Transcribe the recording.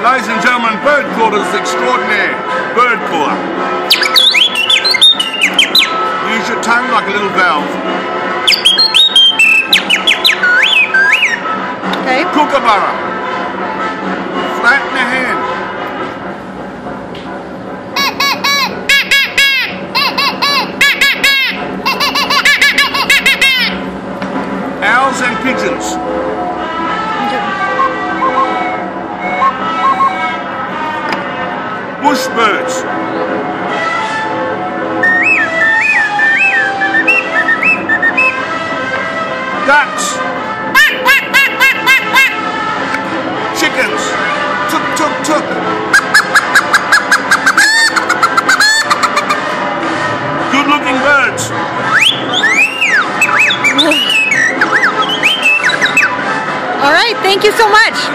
Ladies and gentlemen, bird callers extraordinaire. Bird caller. Use your tongue like a little valve. Okay. Kookaburra. Flatten the hand. Owls and pigeons. Bush birds. Ducks. Chickens. Tuk tuk tuk. Good looking birds. All right, thank you so much.